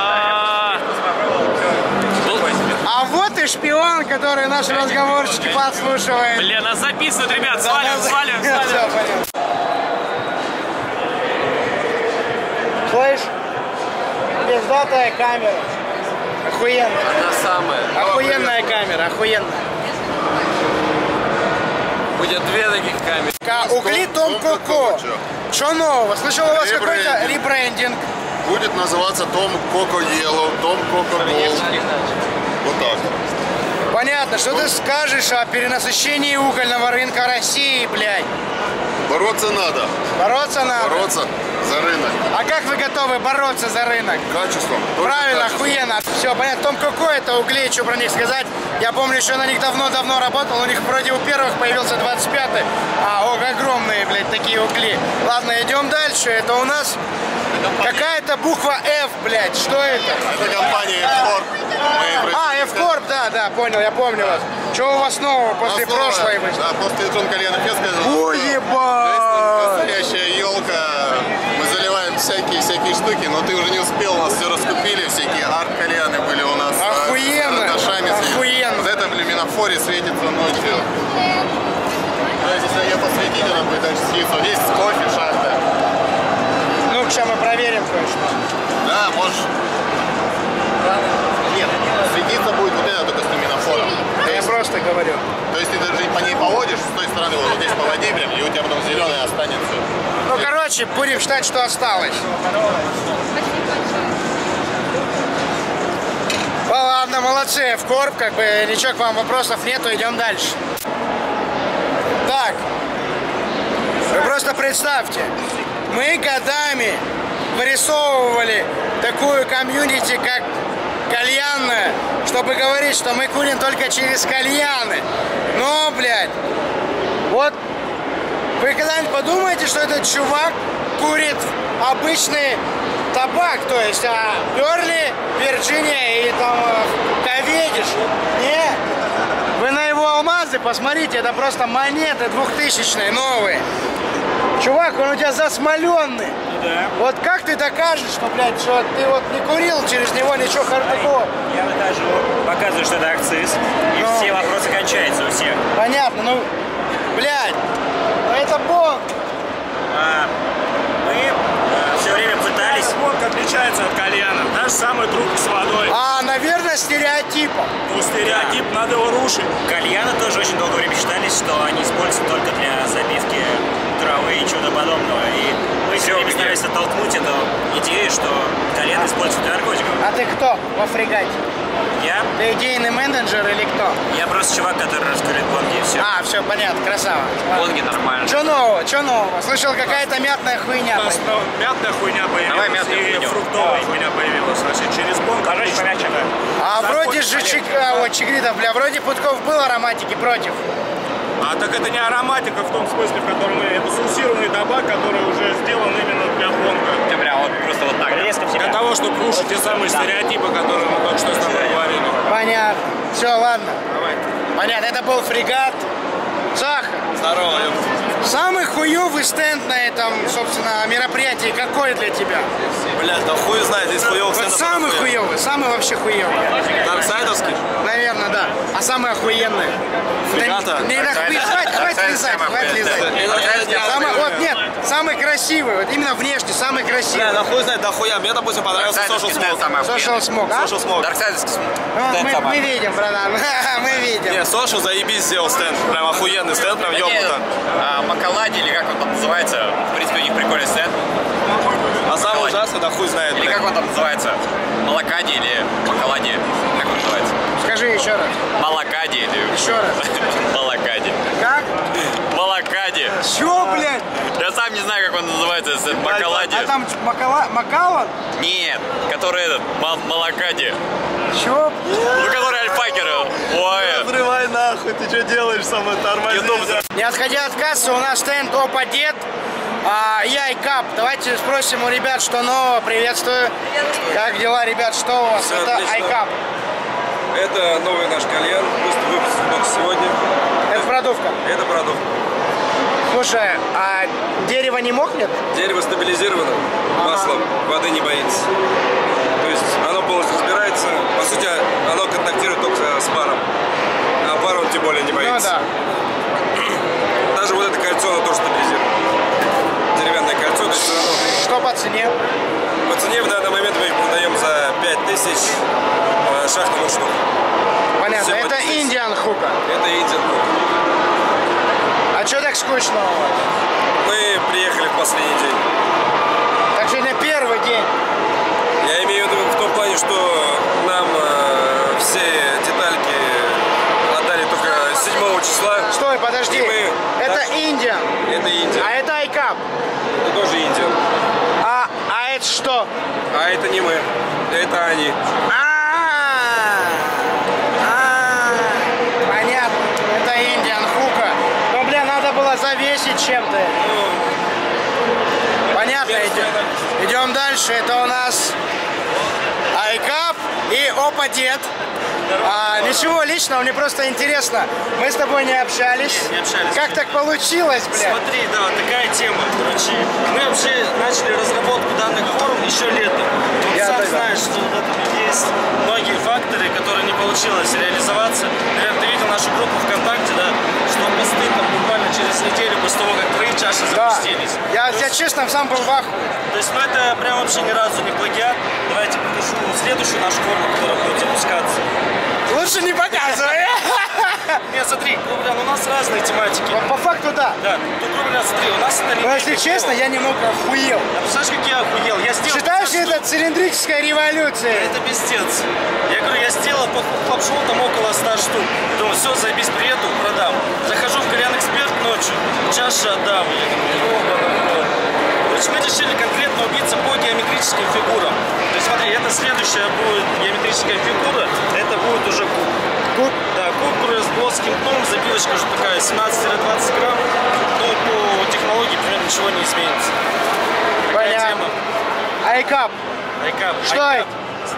А вот и шпион, который наши разговорчики подслушивает. Бля, нас записывают, ребят. Сваливаем. Слышь? Пиздатая камера. Охуенная. Она самая. Охуенная камера, охуенная. Будет 2 таких камеры. Угли Том Коко. Что нового? Слышал, у вас какой-то ребрендинг. Будет называться Том Коко Yellow, Том Коко Gold. Вот так. Понятно. Что ты скажешь о перенасыщении угольного рынка России, блядь? Бороться надо. Бороться надо? Бороться за рынок. А как вы готовы бороться за рынок? Качеством. Правильно, качеством. охуенно. Все, понятно. Том Коко это угли, что про них сказать. Я помню, еще на них давно-давно работал. У них вроде у первых появился 25-й. Огромные, блядь, такие угли. Ладно, идем дальше. Это у нас какая-то буква F, блядь. Что это? Это компания F-Corp. F-Corp, да, понял, я помню вас. Что у вас нового после прошлой выставки? Да, после Джон Кальяна Феста. Ой, ебать! Настоящая елка. Мы заливаем всякие штуки, но ты уже не успел, нас все раскупили, всякие арт-кальяны были у нас. Охуенно! Охуенно! Вот это в люминофоре светится ночью. Если ее посветить, она будет дальше светиться. Здесь кофе, шахта. Ну, сейчас мы проверим кое-что. Да, можешь. Нет, светиться будет вот это только с люминофором. Я просто говорю. То есть ты даже по ней поводишь, с той стороны вот здесь по воде прям, и у тебя потом зеленый останется. Ну, короче, будем считать, что осталось. Ладно, молодцы, в корп, как бы ничего к вам вопросов нету, идем дальше. Так, вы просто представьте, мы годами вырисовывали такую комьюнити, как кальянная, чтобы говорить, что мы курим только через кальяны. Но, блядь, вот вы когда-нибудь подумаете, что этот чувак курит обычный табак, то есть Берли, Вирджиния и там Коведиш? Нет. Вы на его алмазы посмотрите, это просто монеты 2000-е новые. Чувак, он у тебя засмоленный. да. Вот как ты докажешь, что, блядь, что ты вот не курил через него ничего хорошего? Я выкажу, показываю, что это акциз, и все вопросы кончаются у всех. Понятно, ну, блядь, ну это бонг. Мы все время пытались... Бонг отличается от кальяна. Даже самый трубка с водой. Наверное, стереотипом. Ну, стереотип, надо его рушить. Кальяны тоже очень долгое время считались, что они используются только для забивки травы и чего-то подобного. И мы все время старались оттолкнуть эту идею, что кальян используют для наркотиков. А ты кто во фрегате? Я? Ты идейный менеджер или кто? Я просто чувак, который раскурит бонги и все. Все, понятно, красава. Бонги нормально. Что нового? Что нового? Слышал, какая-то мятная хуйня. У нас мятная хуйня появилась, и фруктовая хуйня появилась. Значит, через бонг отлично. Вроде же Чигритов, бля, вроде Путков был ароматики против. Так это не ароматика в том смысле, в котором это сульсированный табак, который уже сделан именно для бонга. Прям вот просто вот так. Резко в себя. Для того, чтобы рушить те самые стереотипы, которые мы только что с тобой говорили. Понятно. Все, ладно. Давай. Понятно, это был фрегат. Захар. Здорово, Самый хуёвый стенд на этом, собственно, мероприятии какой для тебя? Блядь, да хуй знает, здесь хуёвый стенд. Самый хуёвый, самый вообще хуёвый. Дарксайдовский? Наверное, да. А самый охуенный? Фрегата? Хватит лизать, хватит лизать. Вот нет, самый красивый, вот именно внешне, самый красивый. Да хуй знает, да хуя. Мне, допустим, понравился Social Smoke. Social Smoke, а? Social Smoke. Дарксайдовский смог. Мы видим, братан, мы видим. Не, Social заебись сделал стенд. Прям охуенный стенд, прям ёбнуто. Макалади, или как он там называется, в принципе, у них прикольный стенд. А самый ужасный, да хуй знает. Или как он там называется? Малакади или Макалади? Как он называется? Скажи еще раз. Малакади или... Еще раз. Малакади. Как? Малакади. Чё, блядь? Я сам не знаю, как он называется, этот Макалади. А там Макалан? Нет, который этот, Малакади. Чё? Ну, который альфакеры. Ой. Взрывай нахуй, ты что делаешь, самое тормозить? Не отходя от кассы, у нас стенд Опа Дед и Айкап. Давайте спросим у ребят, что нового. Приветствую. Как дела, ребят, что у вас? Все это отлично. Айкап. Это новый наш кальян, выпуск сегодня. Это продувка? Это продувка. Слушай, а дерево не мокнет? Дерево стабилизировано маслом, воды не боится. То есть оно полностью разбирается. По сути, оно контактирует только с паром. А пар он тем более не боится. Ну да. Даже вот это кольцо, оно тоже стабилизировано. Деревянное кольцо, то есть оно... Что по цене? По цене в данный момент мы их продаем за 5000 шахтному штуку. Понятно, это Индиан Хука. Это Индиан Хука. А что так скучно у вас? Мы приехали в последний день. Так сегодня первый день. Я имею в виду в том плане, что нам все детальки отдали только 7 числа. Стой, подожди. Это Индиан. Это Индиан. А это Айкап. Это тоже Индиан. А это что? А это не мы. Это они. Понятно. Это Индиан Хука. Но, бля, надо было завесить чем-то. Понятно, идем дальше. Это у нас Айкап и Опа Дед. Ничего личного, мне просто интересно. Мы с тобой не общались. Не общались. Как так получилось, бля? Смотри, да, такая тема, короче. Мы вообще начали разработку данных форм еще летом. Вот сам знаешь, что в этом есть многие факторы, которые не получилось реализоваться. Наверное, ты видел нашу группу ВКонтакте, да, что посты там буквально через неделю после того, как твои чаши запустились. Я честно сам был в ахуе. То есть, ну это прям вообще ни разу не плагиат. Давайте покажу следующую нашу форму, которая будет запускаться. Лучше не показывай. Нет, смотри, грубо говоря, у нас разные тематики. По факту, да. Да, ну, грубо говоря, смотри, у нас это линейка. Но если честно, я немного охуел. А представляешь, как я охуел? Я сделал... Считаешь, это цилиндрическая революция? Это пиздец. Я говорю, я сделал по клапшоу там около 100 штук. Думаю, все, заебись, приеду, продам. Захожу в Кальян Эксперт ночью, чаша отдам. Я говорю, короче, мы решили конкретно убиться по геометрическим фигурам. То есть, смотри, это следующая будет геометрическая фигура, это будет уже куб. Куб? Да, куб с плоским дном, забивочка уже такая 17-20 грамм, но по технологии примерно ничего не изменится. Понятно. Айкап. Айкап. Что это?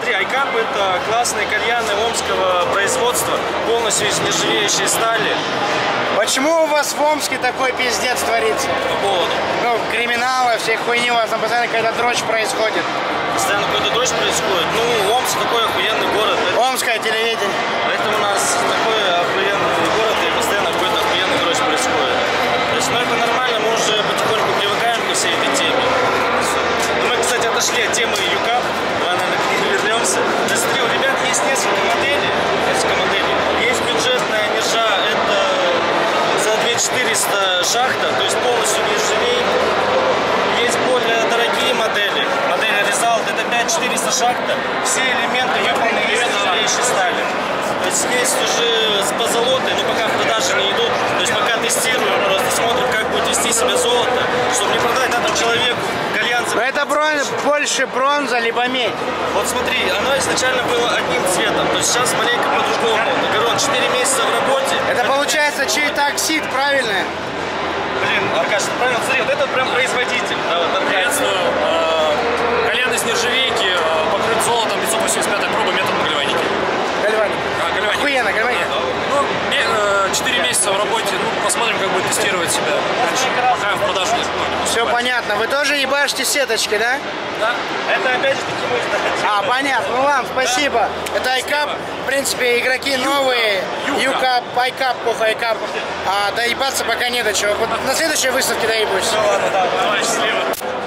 смотри, Айкап это классные кальяны омского производства, полностью из нержавеющей стали. Почему у вас в Омске такой пиздец творится? По поводу? Ну, криминала, всей хуйни, у вас там постоянно какая-то дрочь происходит. Постоянно какой-то дрочь происходит. Ну, Омск такой охуенный город. Омское телевидение. Поэтому у нас такой охуенный город, и постоянно какой-то охуенный дрочь происходит. То есть, ну, это нормально, мы уже потихоньку привыкаем ко всей этой теме. Но мы, кстати, отошли от темы ЮКАП. Давай, наверное, к ней вернемся. То есть, смотри, у ребят есть несколько моделей. Есть бюджетная нержа, это за 2400 шахта, то есть полностью нержавейка. Есть более дорогие модели. Модель Result это 5400 шахта. Все элементы выполнены из нержавеющей стали. То есть есть уже с позолотой, но пока в продаже не идут. То есть пока тестируем, просто смотрим, как будет вести себя золото, чтобы не продать этому человеку кальян. Но это больше бронза, либо медь. Вот смотри, оно изначально было одним цветом, то есть сейчас маленько по-другому. Говорю, он 4 месяца в работе. Это получается чей-то оксид, правильно? Блин, Аркаш, правильно, смотри, вот это прям производитель. Да, вот, Приветствую. Кальян из нержавейки покрыт золотом 585 пробы методом гальваники. Гальваник. Гальваник. Охуенно, гальваник. Ну, 4 месяца в работе, ну, посмотрим, как будет тестировать себя. Пока в продажу не Все понятно. Вы тоже ебашите сеточки, да? Да. Это опять же таки мой знать. Понятно. Ну ладно, спасибо. Это Айкап. В принципе, игроки новые. Юкап, Айкап, похуй, Айкап. Доебаться пока не до чего. Вот на следующей выставке доебусь. Ну ладно, да, давай, счастливо.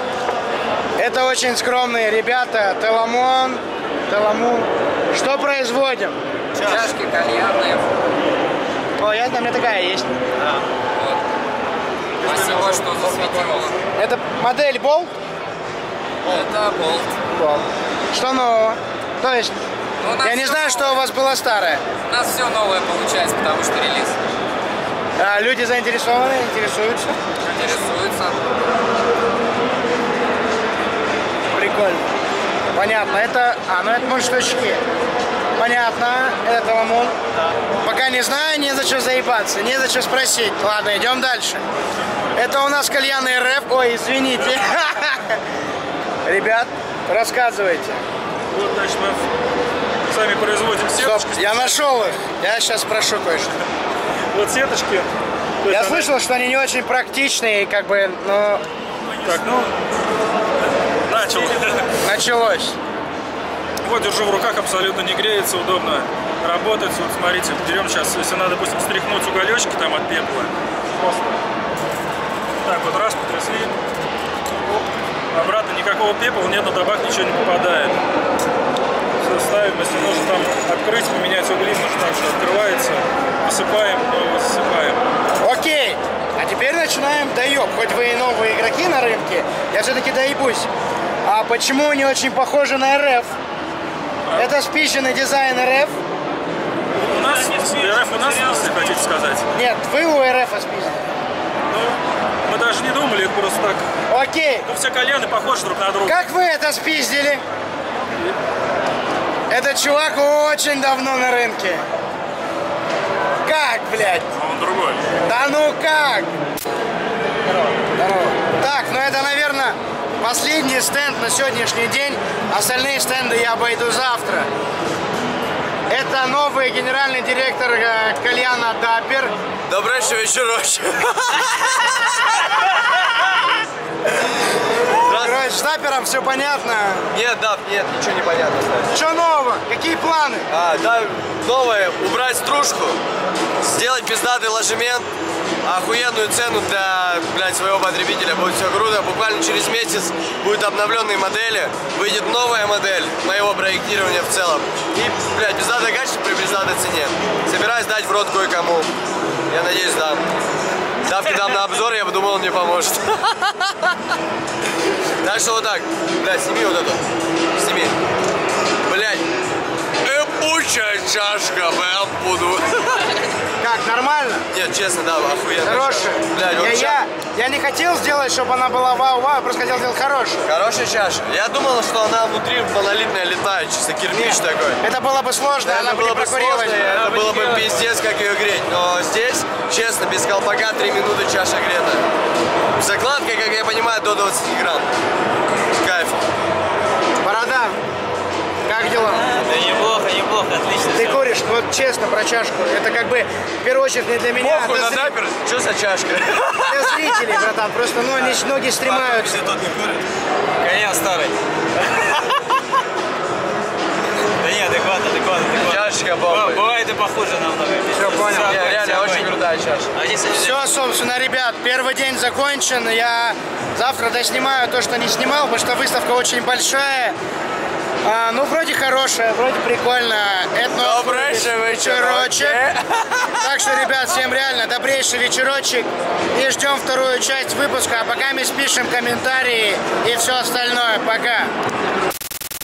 Это очень скромные ребята. Теламон, Теламун. Что производим? Чашки кальянные. О, я знаю, у меня такая есть. Да. Вот. Спасибо, что засветила. Это модель Болт? Это Болт. Болт. Что нового? То есть, ну, я не знаю, что у вас было старое. У нас все новое получается, потому что релиз. Люди заинтересованы, интересуются? Интересуются. Прикольно. Понятно. Это, ну это мундштучки. Понятно. Это Теламон. Да. Пока не знаю, не за что заебаться, не за что спросить. Ладно, идем дальше. Это у нас кальян РФ. Ой, извините. Ребят, рассказывайте. Вот, значит, мы сами производим сеточки. Стоп, я нашел их. Я сейчас спрошу кое-что. Вот сеточки. Я слышал, что они не очень практичные, как бы, но... Так, ну, началось. Вот, держу в руках, абсолютно не греется, удобно работать. Вот, смотрите, берем сейчас, если надо, допустим, стряхнуть уголечки там от пепла. Просто так вот, раз, потрясли. Обратно никакого пепла нет, на табак ничего не попадает. Все, ставим, если нужно там открыть, поменять угли, нужно так, что открывается. Высыпаем, высыпаем. Окей, а теперь начинаем доеб. Хоть вы и новые игроки на рынке, я все-таки доебусь. А почему не очень похоже на РФ? Это спиченный дизайн РФ? У нас РФ у нас, если хотите сказать. Нет, вы у РФ спиздили. Ну, мы даже не думали, это просто так. Окей. Ну, все кальяны похожи друг на друга. Как вы это спиздили? Этот чувак очень давно на рынке. Как, блядь? Он другой. Да ну как? Здорово. Так, ну это, наверное, последний стенд на сегодняшний день. Остальные стенды я обойду завтра. Это новый генеральный директор кальяна Даппер. Добрый вечерочек. Короче, с Даппером все понятно. Нет, да, нет, ничего не понятно. Что нового? Какие планы? Да, новое, убрать стружку, сделать пиздатый ложемент, охуенную цену для, блядь, своего потребителя. Будет все круто. Буквально через месяц будет обновленные модели, выйдет новая модель моего проектирования в целом. И, блядь, пиздатое качество при пиздатой цене. Собираюсь дать в рот кое-кому. Я надеюсь, дам. Давки дам на обзор, я подумал, он мне поможет. Так что вот так. Блядь, сними вот эту. Сними. Блядь. Эпучая чашка, прям буду. Как, нормально? Нет, честно, да, охуенно. Хорошая. Блядь, вот я не хотел сделать, чтобы она была вау-вау, я просто хотел сделать хорошую. Хорошая чаша. Я думал, что она внутри монолитная летная, чисто кирпич такой. Это было бы сложно, да, она было бы сложно, это было бы пиздец, как ее греть. Но здесь, честно, без колпака 3 минуты чаша грета. Закладка, как я понимаю, до 20 грамм. Кайф. Борода. Как дела? Да неплохо, неплохо, отлично. Ты куришь? Вот честно, про чашку. Это как бы, в первую очередь, не для меня. Похуй на дапер, что за чашка? Для зрителей, братан. Просто, ну, они многие стремают. Все тут не курят. Коня старый. Да нет, адекватно. Чашечка бомба. Бывает и похуже намного. Все, понял. Реально очень крутая чашка. Все, собственно, ребят, первый день закончен. Я завтра доснимаю то, что не снимал, потому что выставка очень большая. Ну, вроде хорошая, вроде прикольно. Добрейший вечерочек. Так что, ребят, всем реально добрейший вечерочек. И ждем вторую часть выпуска. А пока мы спишем комментарии и все остальное. Пока.